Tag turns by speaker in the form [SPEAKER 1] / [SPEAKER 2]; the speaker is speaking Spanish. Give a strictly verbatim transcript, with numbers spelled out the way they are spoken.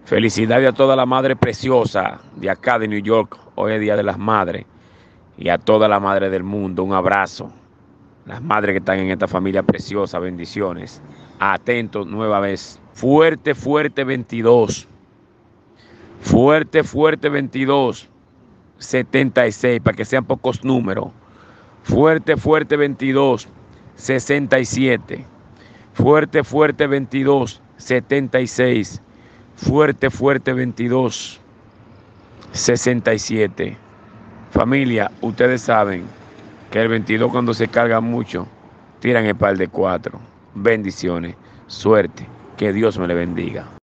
[SPEAKER 1] Felicidades a toda la madre preciosa de acá de New York. Hoy es Día de las Madres. Y a toda la madre del mundo, un abrazo. Las madres que están en esta familia preciosa, bendiciones. Atentos nueva vez. Fuerte, fuerte veintidós. Fuerte, fuerte veintidós. setenta y seis, para que sean pocos números. Fuerte, fuerte veintidós. sesenta y siete. Fuerte, fuerte veintidós. setenta y seis. Fuerte, fuerte veintidós. sesenta y siete. Familia, ustedes saben que el veintidós cuando se carga mucho, tiran el par de cuatro. Bendiciones, suerte, que Dios me le bendiga.